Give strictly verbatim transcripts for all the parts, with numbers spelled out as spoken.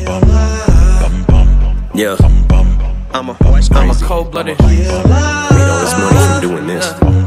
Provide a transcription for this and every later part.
Yeah, I'm a, I'm a cold-blooded. Made all this money from doing this.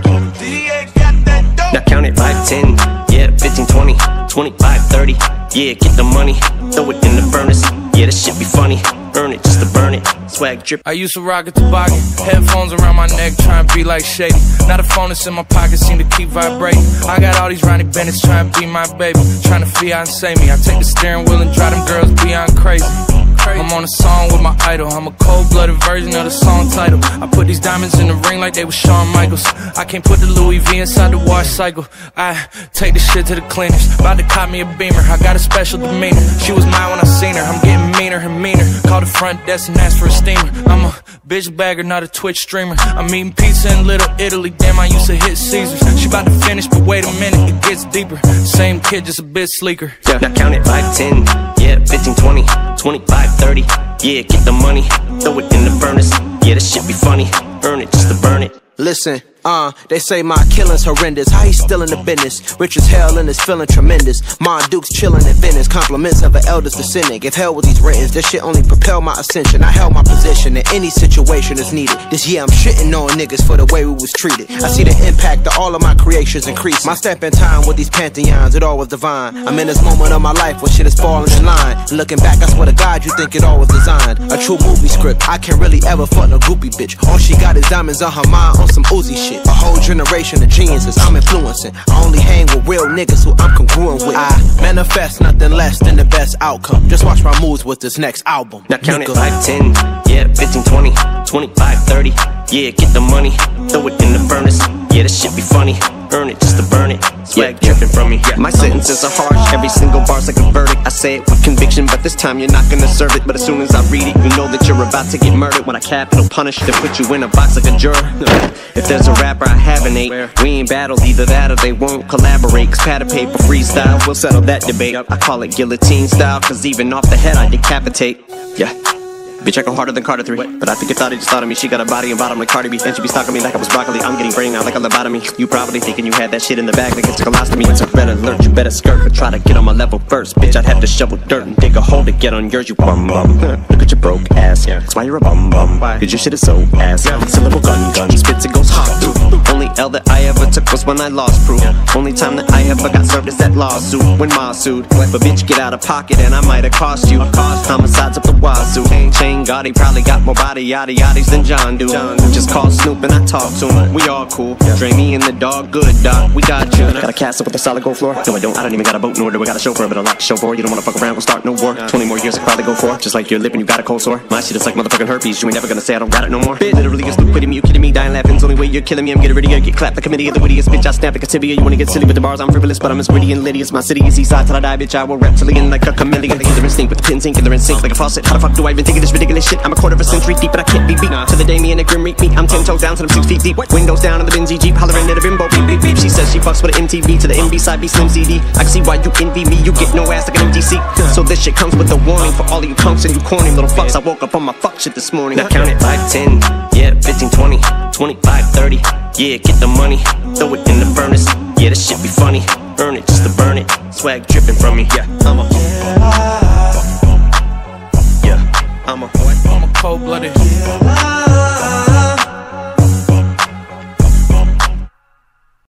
Now count it, five, ten, yeah, fifteen, twenty, twenty-five, thirty. Yeah, get the money, throw it in the furnace. Yeah, this shit be funny, earn it just to burn it. Swag drip. I used to rock a toboggan, headphones around my neck, trying to be like Shady. Not a phone that's in my pocket, seem to keep vibrating. I got all these Ronnie Bennett's trying to be my baby, trying to fiancé me. I take the steering wheel and drive them girls beyond crazy. I'm on a song with my idol. I'm a cold-blooded version of the song title. I put these diamonds in the ring like they were Shawn Michaels. I can't put the Louis V inside the wash cycle. I take the shit to the cleaners. About to cop me a Beamer. I got a special demeanor. She was mine when I seen her. I'm getting meaner and meaner. Call the front desk and ask for a steamer. I'm a bitch bagger, not a Twitch streamer. I'm eating pizza in Little Italy. Damn, I used to hit Caesars. She about to finish, but wait a minute, it gets deeper. Same kid, just a bit sleeker. Yeah. Now count it, five, ten, yeah, fifteen, twenty, twenty-five, thirty. Yeah, get the money, throw it in the furnace. Yeah, this shit be funny, earn it just to burn it. Listen, uh, they say my killing's horrendous. How he still in the business? Rich as hell and is feeling tremendous. Mon Duke's chilling in Venice. Compliments of an elders descendant. If hell with these writings, this shit only propelled my ascension. I held my position in any situation that's needed. This year I'm shitting on niggas for the way we was treated. I see the impact of all of my creations increase. My step in time with these pantheons, it all was divine. I'm in this moment of my life where shit is falling in line. And looking back, I swear to God, you think it all was designed. A true movie script. I can't really ever fuck no groupie bitch. All she got is diamonds on her mind on some Uzi shit. A whole generation of geniuses I'm influencing. I only hang with real niggas who I'm congruent with. I manifest nothing less than the best outcome. Just watch my moves with this next album. Now count it, five, ten, yeah, fifteen, twenty, twenty-five, thirty. Yeah, get the money, throw it in the furnace. Yeah, this shit be funny, earn it just to burn it. Swag yeah, dripping from me. Yeah. My sentences are harsh, every single bar's like a verdict. I say it with conviction, but this time you're not gonna serve it. But as soon as I read it, you know that you're about to get murdered. When I capital punish, they put you in a box like a juror. If there's a rapper I haven't ate, we ain't battled either that or they won't collaborate. Cause pad of paper freestyle, we'll settle that debate. I call it guillotine style, cause even off the head I decapitate. Yeah. Bitch, I go harder than Carter three. But I think it thought it just thought of me. She got a body and bottom like Cardi B. And she be stalking me like I was broccoli. I'm getting brain out like a lobotomy. You probably thinking you had that shit in the bag like it's a colostomy. It's a red alert, you better skirt. But try to get on my level first. Bitch, I'd have to shovel dirt and dig a hole to get on yours, you bum bum. Look at your broke ass. That's why you're a bum bum. Cause your shit is so ass. It's a little gun gun. Spits it goes hot through. Only L that I ever took was when I lost proof. Only time that I ever got served is that lawsuit when Ma sued. But bitch, get out of pocket and I might have cost you. Homicides up the wazoo. Chain Gotti probably got more body yaddy yaddies than John do. Just call Snoop and I talk to him. We all cool. Dre me and the dog good, dog. We got you. Got a castle with a solid gold floor? No, I don't. I don't even got a boat nor do I got a chauffeur, but a lot to show for. You don't wanna fuck around, we'll start no war. Twenty more years I probably go for. Just like your lip and you got a cold sore. My shit is like motherfucking herpes. You ain't never gonna say I don't got it no more. Bitch, literally you're stupid me. You kidding me? Dying laughing. It's the only way you're killing me. I'm getting ready to get clapped. The committee of the wittiest bitch. I snap like a tibia. You wanna get silly with the bars? I'm frivolous, but I'm as witty and litty as my city is east side till I die, bitch. I will reptilian like a chameleon. Killer instinct with the pins ink and they're in sync like a faucet. How the fuck do I even think of this ridiculous shit? I'm a quarter of a century deep, but I can't be beat. To the day me and the grim reap me. I'm ten toes down till I'm six feet deep. Windows down in the Benzie Jeep, hollering at a bimbo. Beep beep beep. She says she fucks with an M T V to the M B side, be Slim C D. I can see why you envy me. You get no ass like an M T C. So this shit comes with a warning for all of you punks and you corny little fucks. I woke up on my fuck shit this morning. Now count it, five, ten, yeah, fifteen, twenty, twenty-five, thirty. Yeah, get the money, throw it in the furnace. Yeah, this shit be funny, earn it just to burn it. Swag dripping from me. Yeah, I'm a